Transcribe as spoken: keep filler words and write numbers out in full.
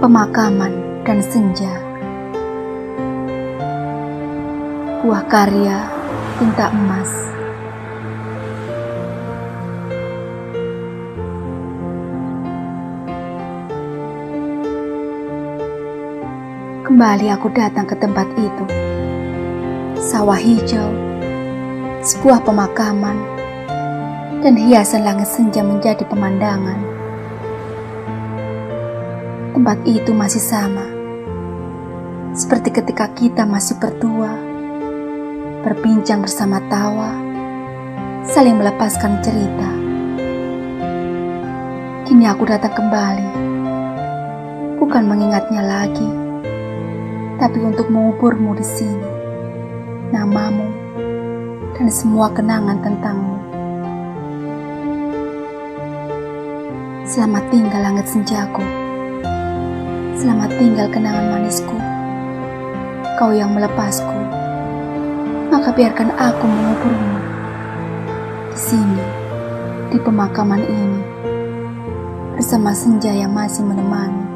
Pemakaman dan Senja. Buah karya tinta emas. Kembali aku datang ke tempat itu. Sawah hijau, sebuah pemakaman, dan hiasan langit senja menjadi pemandangan. Tempat itu masih sama, seperti ketika kita masih berdua, berbincang bersama tawa, saling melepaskan cerita. Kini aku datang kembali, bukan mengingatnya lagi, tapi untuk menguburmu di sini, namamu, dan semua kenangan tentangmu. Selamat tinggal langit senjaku. Selamat tinggal kenangan manisku. Kau yang melepasku, maka biarkan aku menguburmu di sini, di pemakaman ini, bersama senja yang masih menemani.